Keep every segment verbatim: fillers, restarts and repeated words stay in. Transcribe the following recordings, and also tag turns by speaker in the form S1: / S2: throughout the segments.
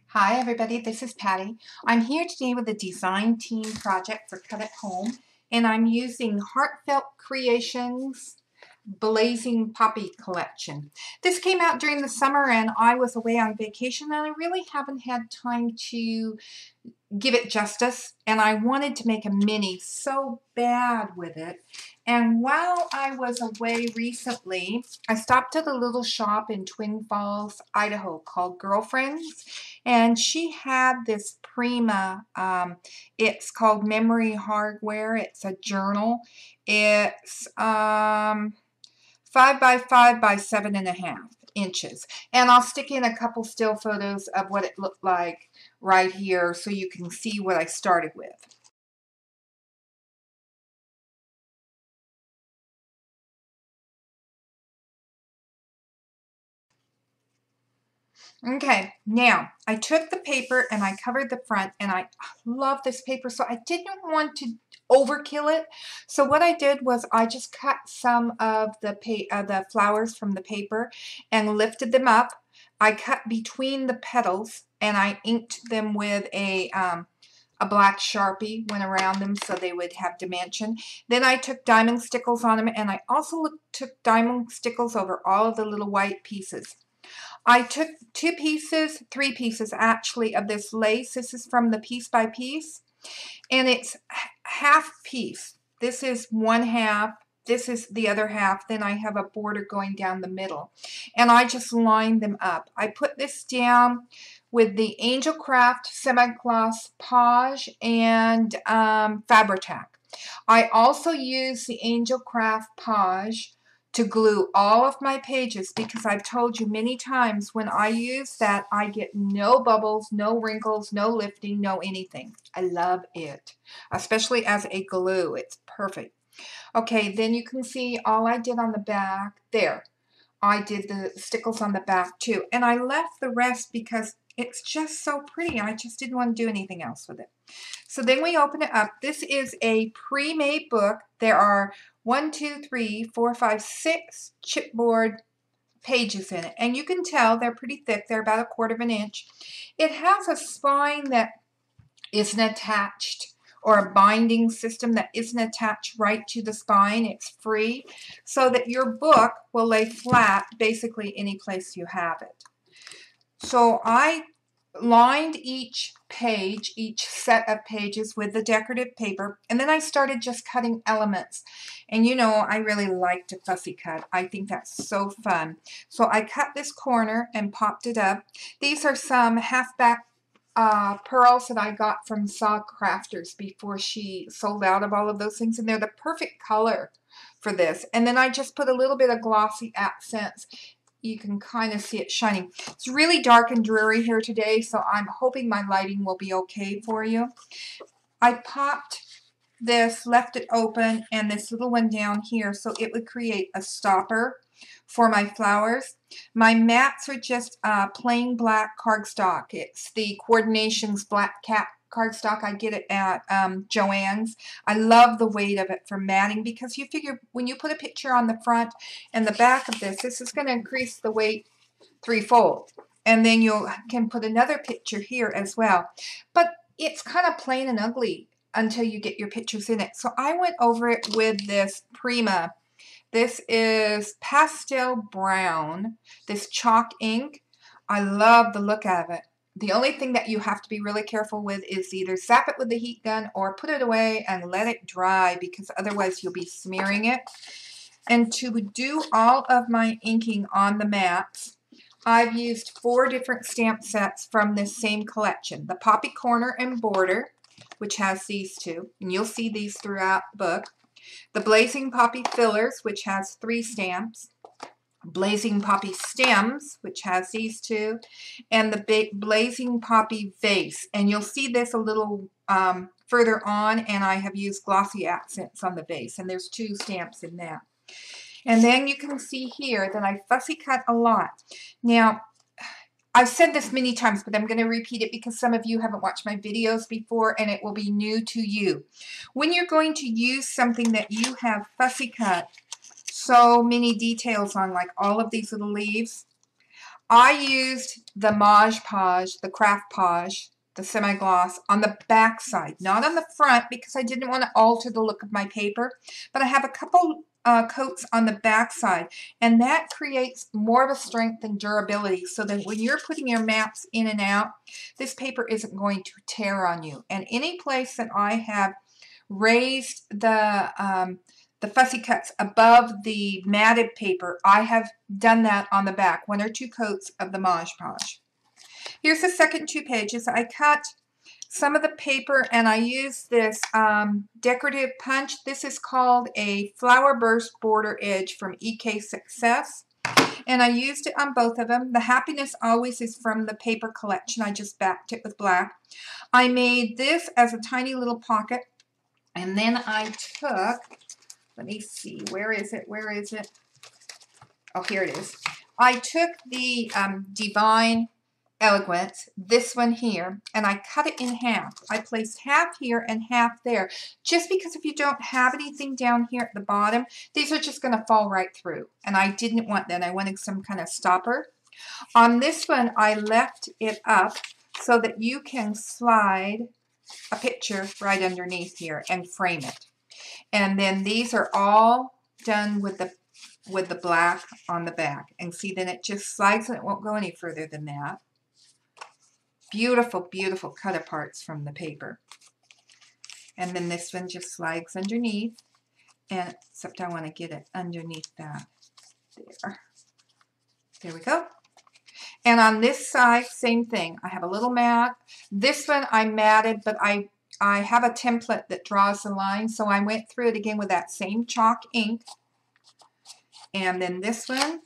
S1: Hi everybody, this is Patty. I'm here today with a design team project for Cut at Home, and I'm using Heartfelt Creations Blazing Poppy Collection. This came out during the summer and I was away on vacation and I really haven't had time to give it justice, and I wanted to make a mini so bad with it. And while I was away recently, I stopped at a little shop in Twin Falls, Idaho called Girlfriends, and she had this Prima. Um, it's called Memory Hardware. It's a journal. It's um, five by five by seven and a half inches, and I'll stick in a couple still photos of what it looked like right here so you can see what I started with. Okay, now I took the paper and I covered the front, and I love this paper, so I didn't want to overkill it. So what I did was I just cut some of the pa uh, the flowers from the paper and lifted them up. I cut between the petals and I inked them with a um, a black Sharpie, went around them so they would have dimension. Then I took diamond stickles on them, and I also look, took diamond stickles over all of the little white pieces. I took two pieces, three pieces actually, of this lace. This is from the Piece by Piece, and it's half piece. This is one half. This is the other half. Then I have a border going down the middle, and I just lined them up. I put this down with the Angel Craft Semi-Gloss Page and um, Fabri-Tac. I also use the Angel Craft Page to glue all of my pages, because I've told you many times when I use that I get no bubbles, no wrinkles, no lifting, no anything. I love it, especially as a glue. It's perfect. Okay, then you can see all I did on the back there. I did the stickles on the back too, and I left the rest because it's just so pretty. I just didn't want to do anything else with it. So then we open it up. This is a pre-made book. There are one, two, three, four, five, six chipboard pages in it, and you can tell they're pretty thick. They're about a quarter of an inch. It has a spine that isn't attached, or a binding system that isn't attached right to the spine. It's free, so that your book will lay flat basically any place you have it. So I lined each page, each set of pages, with the decorative paper, and then I started just cutting elements. And you know, I really like to fussy cut. I think that's so fun. So I cut this corner and popped it up. These are some half-back uh, pearls that I got from Saw Crafters before she sold out of all of those things, and they're the perfect color for this. And then I just put a little bit of glossy accents. You can kind of see it shining. It's really dark and dreary here today, so I'm hoping my lighting will be okay for you. I popped this, left it open, and this little one down here so it would create a stopper for my flowers. My mats are just uh, plain black cardstock. It's the Coordinations Black Cat cardstock. I get it at um, Joann's. I love the weight of it for matting, because you figure when you put a picture on the front and the back of this, this is going to increase the weight threefold. And then you can put another picture here as well. But it's kind of plain and ugly until you get your pictures in it. So I went over it with this Prima. This is pastel brown, this chalk ink. I love the look of it. The only thing that you have to be really careful with is either zap it with the heat gun or put it away and let it dry, because otherwise you'll be smearing it. And to do all of my inking on the mats, I've used four different stamp sets from this same collection. The Poppy Corner and Border, which has these two, and you'll see these throughout the book. The Blazing Poppy Fillers, which has three stamps. Blazing Poppy Stems, which has these two, and the Blazing Poppy Vase. And you'll see this a little um, further on, and I have used glossy accents on the base, and there's two stamps in that. And then you can see here that I fussy cut a lot. Now, I've said this many times, but I'm going to repeat it because some of you haven't watched my videos before and it will be new to you. When you're going to use something that you have fussy cut so many details on, like all of these little leaves, I used the Mod Podge, the Craft Podge, the semi-gloss on the back side, not on the front because I didn't want to alter the look of my paper, but I have a couple uh, coats on the back side, and that creates more of a strength and durability so that when you're putting your maps in and out, this paper isn't going to tear on you. And any place that I have raised the um, the fussy cuts above the matted paper, I have done that on the back, one or two coats of the Mod Podge. Here's the second two pages. I cut some of the paper and I used this um, decorative punch. This is called a Flower Burst Border Edge from E K Success. And I used it on both of them. The Happiness Always is from the paper collection. I just backed it with black. I made this as a tiny little pocket. And then I took, let me see, where is it? Where is it? Oh, here it is. I took the um, Divine Eloquence, this one here, and I cut it in half. I placed half here and half there, just because if you don't have anything down here at the bottom, these are just going to fall right through. And I didn't want that. I wanted some kind of stopper. On this one, I left it up so that you can slide a picture right underneath here and frame it. And then these are all done with the with the black on the back. And see, then it just slides and it won't go any further than that. Beautiful, beautiful cut aparts from the paper. And then this one just slides underneath. And except I want to get it underneath that. There. There we go. And on this side, same thing. I have a little mat. This one I matted, but I, I have a template that draws the line, so I went through it again with that same chalk ink. And then this one,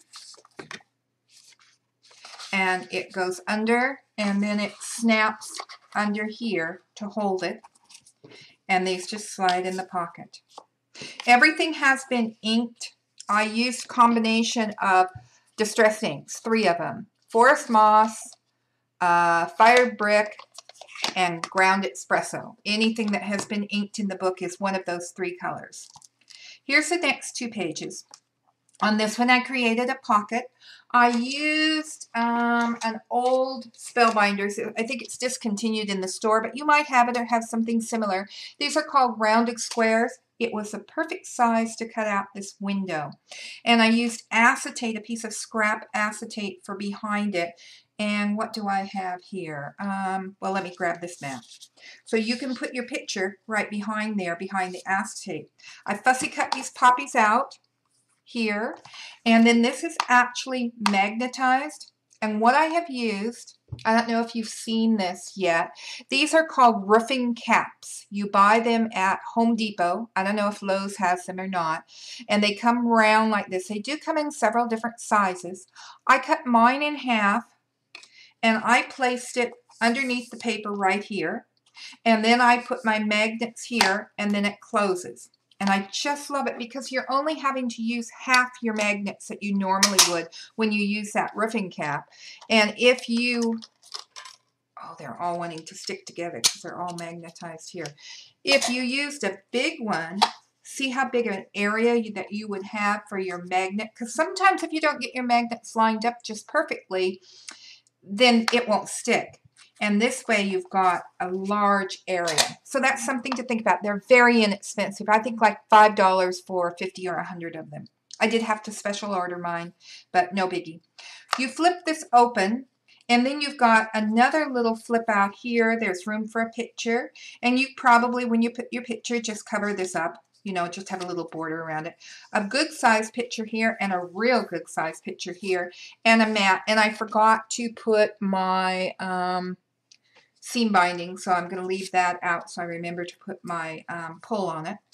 S1: and it goes under, and then it snaps under here to hold it. And these just slide in the pocket. Everything has been inked. I used a combination of distress inks, three of them. Forest Moss, uh, Fired Brick, and Ground Espresso. Anything that has been inked in the book is one of those three colors. Here's the next two pages. On this one I created a pocket. I used um, an old Spellbinders. I think it's discontinued in the store, but you might have it or have something similar. These are called rounded squares. It was the perfect size to cut out this window. And I used acetate, a piece of scrap acetate for behind it. And what do I have here? Um, well, let me grab this map. So you can put your picture right behind there, behind the acetate. I fussy cut these poppies out here. And then this is actually magnetized. And what I have used, I don't know if you've seen this yet, these are called roofing caps. You buy them at Home Depot. I don't know if Lowe's has them or not. And they come round like this. They do come in several different sizes. I cut mine in half and I placed it underneath the paper right here. And then I put my magnets here and then it closes. And I just love it because you're only having to use half your magnets that you normally would when you use that roofing cap. And if you, oh, they're all wanting to stick together because they're all magnetized here. If you used a big one, see how big an area you, that you would have for your magnet? Because sometimes if you don't get your magnets lined up just perfectly, then it won't stick. And this way you've got a large area. So that's something to think about. They're very inexpensive. I think like five dollars for fifty or a hundred of them. I did have to special order mine, but no biggie. You flip this open, and then you've got another little flip out here. There's room for a picture. And you probably, when you put your picture, just cover this up. You know, just have a little border around it. A good size picture here and a real good size picture here and a mat. And I forgot to put my um, seam binding, so I'm going to leave that out so I remember to put my um, pull on it.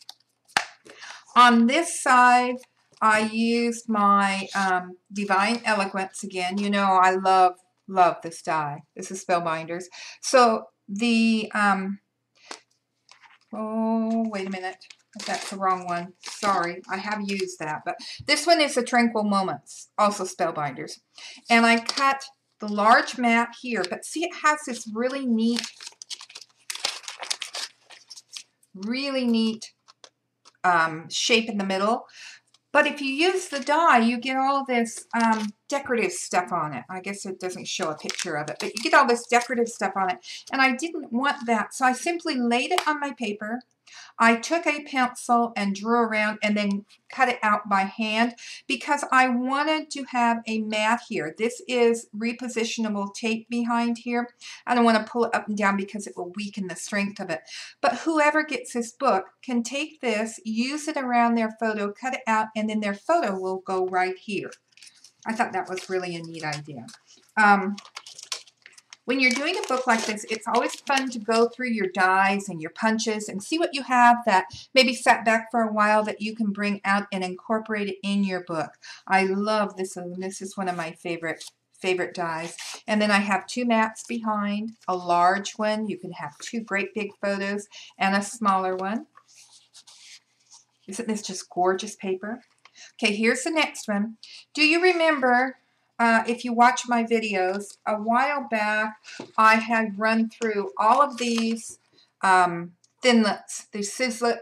S1: On this side, I used my um, Divine Eloquence again. You know, I love, love this die. This is Spellbinders. So the, um, oh, wait a minute. That's the wrong one. Sorry, I have used that. But this one is the Tranquil Moments, also Spellbinders. And I cut the large mat here, but see it has this really neat, really neat um, shape in the middle. But if you use the die, you get all this um, decorative stuff on it. I guess it doesn't show a picture of it, but you get all this decorative stuff on it. And I didn't want that, so I simply laid it on my paper. I took a pencil and drew around and then cut it out by hand because I wanted to have a mat here. This is repositionable tape behind here. I don't want to pull it up and down because it will weaken the strength of it. But whoever gets this book can take this, use it around their photo, cut it out, and then their photo will go right here. I thought that was really a neat idea. Um, When you're doing a book like this, it's always fun to go through your dies and your punches and see what you have that maybe sat back for a while that you can bring out and incorporate it in your book. I love this one. This is one of my favorite favorite dies. And then I have two mats behind, a large one. You can have two great big photos and a smaller one. Isn't this just gorgeous paper? Okay, here's the next one. Do you remember... Uh, if you watch my videos, a while back I had run through all of these um, Thinlits, these Sizzlet,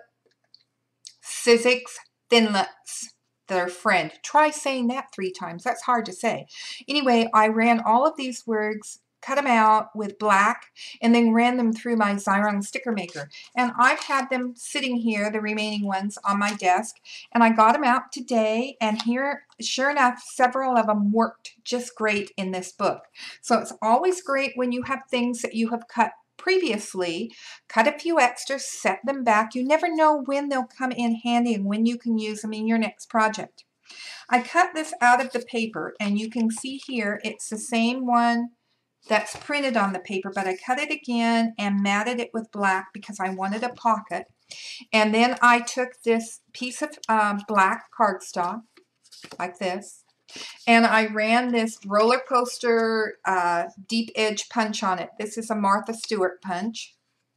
S1: Sizzix Thinlits, their friend. Try saying that three times. That's hard to say. Anyway, I ran all of these words, cut them out with black, and then ran them through my Xyron sticker maker. And I've had them sitting here, the remaining ones, on my desk, and I got them out today, and here, sure enough, several of them worked just great in this book. So it's always great when you have things that you have cut previously, cut a few extras, set them back. You never know when they'll come in handy and when you can use them in your next project. I cut this out of the paper, and you can see here, it's the same one that's printed on the paper, but I cut it again and matted it with black because I wanted a pocket. And then I took this piece of um, black cardstock, like this, and I ran this roller coaster uh, deep edge punch on it. This is a Martha Stewart punch.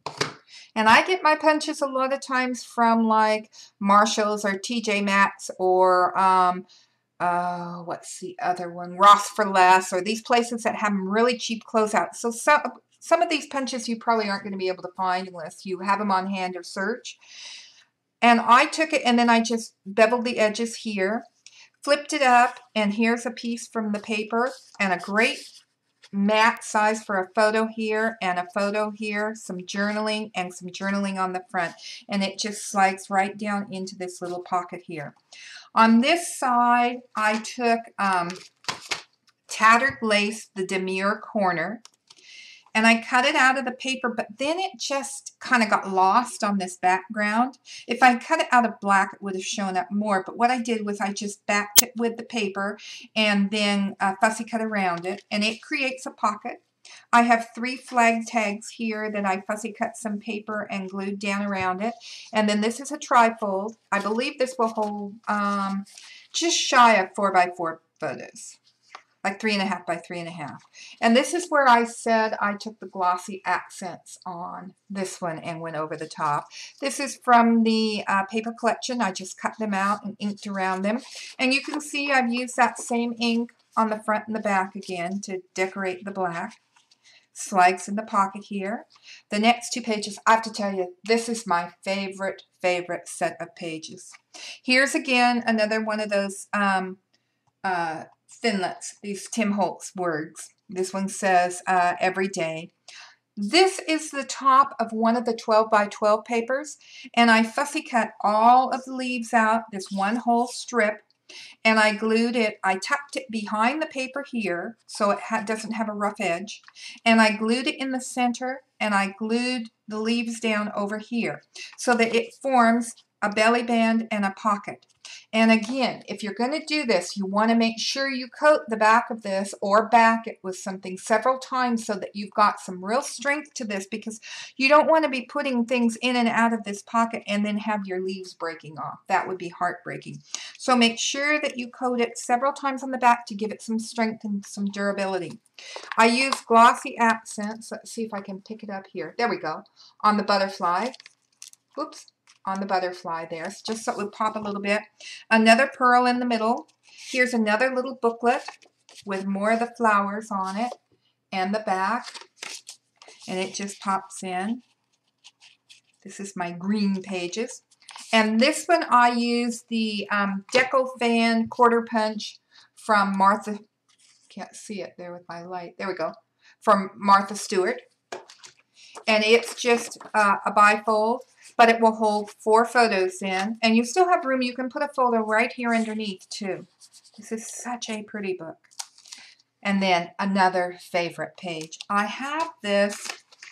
S1: And I get my punches a lot of times from like Marshall's or T J Maxx or um, Uh, what's the other one? Ross for Less, or these places that have really cheap closeouts. So some, some of these punches you probably aren't going to be able to find unless you have them on hand or search. And I took it and then I just beveled the edges here, flipped it up, and here's a piece from the paper and a great mat size for a photo here and a photo here, some journaling and some journaling on the front. And it just slides right down into this little pocket here. On this side, I took um, tattered lace, the demure corner, and I cut it out of the paper, but then it just kind of got lost on this background. If I cut it out of black, it would have shown up more, but what I did was I just backed it with the paper and then uh, fussy cut around it, and it creates a pocket. I have three flag tags here that I fussy cut some paper and glued down around it. And then this is a trifold. I believe this will hold um, just shy of four by four photos, like three and a half by three and a half. And this is where I said I took the glossy accents on this one and went over the top. This is from the uh, paper collection. I just cut them out and inked around them. And you can see I've used that same ink on the front and the back again to decorate the black. Slides in the pocket here. The next two pages, I have to tell you, this is my favorite, favorite set of pages. Here's again another one of those um, uh, Thinlits, these Tim Holtz words. This one says, uh, every day. This is the top of one of the twelve by twelve papers, and I fussy cut all of the leaves out, this one whole strip, and I glued it, I tucked it behind the paper here so it ha doesn't have a rough edge, and I glued it in the center, and I glued the leaves down over here so that it forms a belly band and a pocket. And again, if you're going to do this, you want to make sure you coat the back of this or back it with something several times so that you've got some real strength to this, because you don't want to be putting things in and out of this pocket and then have your leaves breaking off. That would be heartbreaking. So make sure that you coat it several times on the back to give it some strength and some durability. I use glossy accents. Let's see if I can pick it up here. There we go. On the butterfly. Whoops. On the butterfly there, just so it would pop a little bit. Another pearl in the middle. Here's another little booklet with more of the flowers on it and the back, and it just pops in. This is my green pages. And this one I use the um, Deco Fan Quarter Punch from Martha, can't see it there with my light, there we go, from Martha Stewart. And it's just uh, a bifold, but it will hold four photos in. And you still have room, you can put a photo right here underneath too. This is such a pretty book. And then another favorite page. I have this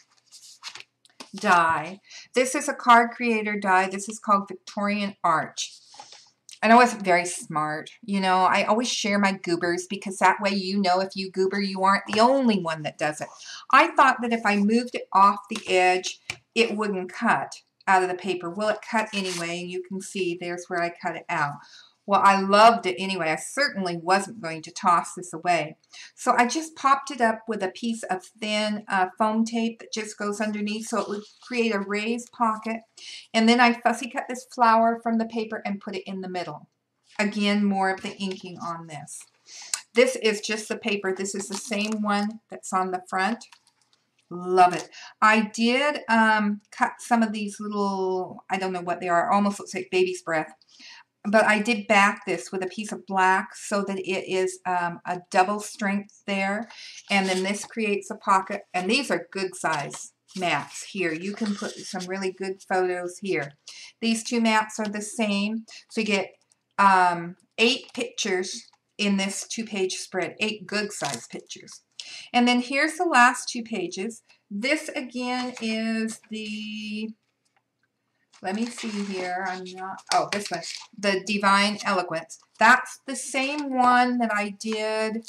S1: die. This is a card creator die. This is called Victorian Arch. And I wasn't very smart. You know, I always share my goobers because that way you know if you goober, you aren't the only one that does it. I thought that if I moved it off the edge, it wouldn't cut out of the paper. Well, it cut anyway. You can see there's where I cut it out. Well, I loved it anyway. I certainly wasn't going to toss this away. So I just popped it up with a piece of thin uh, foam tape that just goes underneath so it would create a raised pocket. And then I fussy cut this flower from the paper and put it in the middle. Again, more of the inking on this. This is just the paper. This is the same one that's on the front. Love it. I did um, cut some of these little, I don't know what they are, almost looks like baby's breath. But I did back this with a piece of black so that it is um, a double strength there. And then this creates a pocket. And these are good size mats here. You can put some really good photos here. These two mats are the same. So you get um, eight pictures in this two-page spread. Eight good size pictures. And then here's the last two pages. This again is the... Let me see here. I'm not, oh, this one, the Divine Eloquence. That's the same one that I did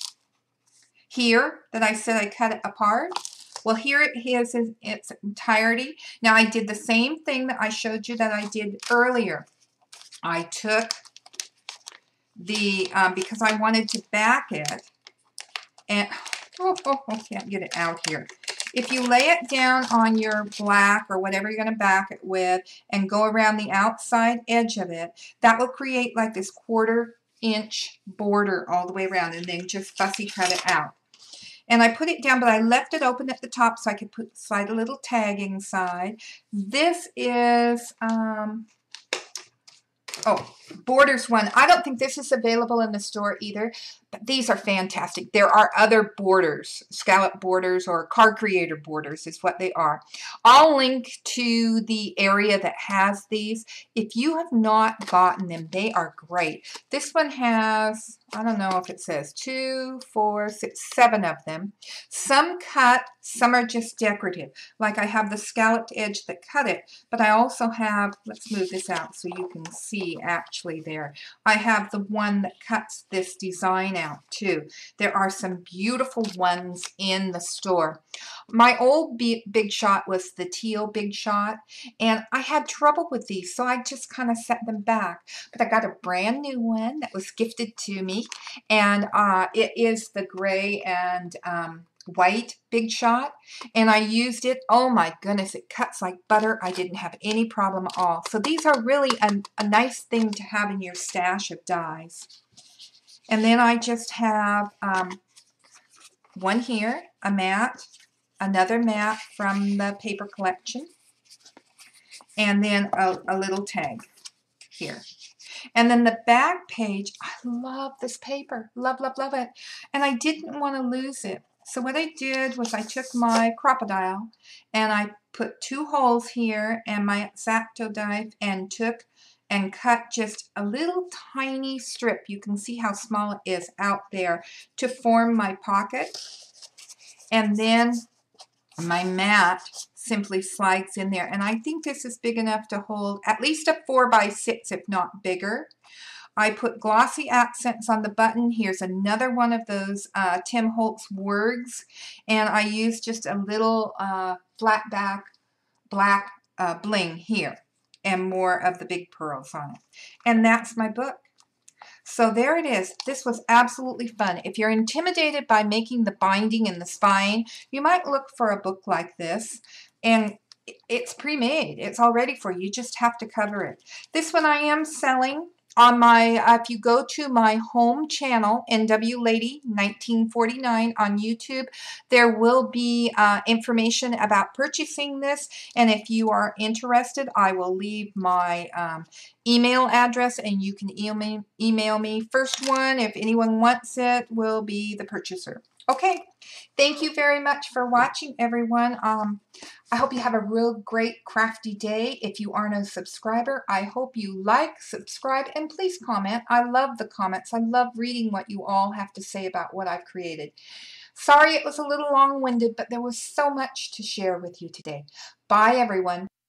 S1: here, that I said I cut it apart. Well, here it is in its entirety. Now, I did the same thing that I showed you that I did earlier. I took the, um, because I wanted to back it, and, oh, oh, I can't get it out here. If you lay it down on your black or whatever you're going to back it with and go around the outside edge of it, that will create like this quarter inch border all the way around, and then just fussy cut it out. And I put it down, but I left it open at the top so I could put slide a little tag inside. This is, um, oh, Borders one. I don't think this is available in the store either, but these are fantastic. There are other borders, scallop borders or card creator borders is what they are. I'll link to the area that has these. If you have not gotten them, they are great. This one has, I don't know if it says two, four, six, seven of them. Some cut, some are just decorative. Like I have the scalloped edge that cut it, but I also have, let's move this out so you can see actually there. I have the one that cuts this design out too. There are some beautiful ones in the store. My old Big Shot was the teal Big Shot, and I had trouble with these, so I just kind of set them back. But I got a brand new one that was gifted to me, and uh, it is the gray and um, white Big Shot, and I used it. Oh my goodness, it cuts like butter. I didn't have any problem at all. So these are really a, a nice thing to have in your stash of dies. And then I just have um, one here, a mat, another mat from the paper collection, and then a, a little tag here. And then the back page, I love this paper. Love, love, love it. And I didn't want to lose it. So what I did was I took my Crop-A-Dile and I put two holes here and my X-Acto knife and took and cut just a little tiny strip. You can see how small it is out there to form my pocket. And then my mat simply slides in there. And I think this is big enough to hold at least a four by six, if not bigger. I put glossy accents on the button. Here's another one of those uh, Tim Holtz words. And I used just a little uh, flat back black uh, bling here and more of the big pearls on it. And that's my book. So there it is. This was absolutely fun. If you're intimidated by making the binding and the spine, you might look for a book like this. And it's pre-made. It's all ready for you. You just have to cover it. This one I am selling on my, uh, if you go to my home channel, N W Lady nineteen forty-nine on YouTube, there will be uh, information about purchasing this. And if you are interested, I will leave my um, email address and you can email me, email me. First one, if anyone wants it, will be the purchaser. Okay, thank you very much for watching, everyone. Um, I hope you have a real great crafty day. If you aren't a subscriber, I hope you like, subscribe, and please comment. I love the comments. I love reading what you all have to say about what I've created. Sorry it was a little long-winded, but there was so much to share with you today. Bye, everyone.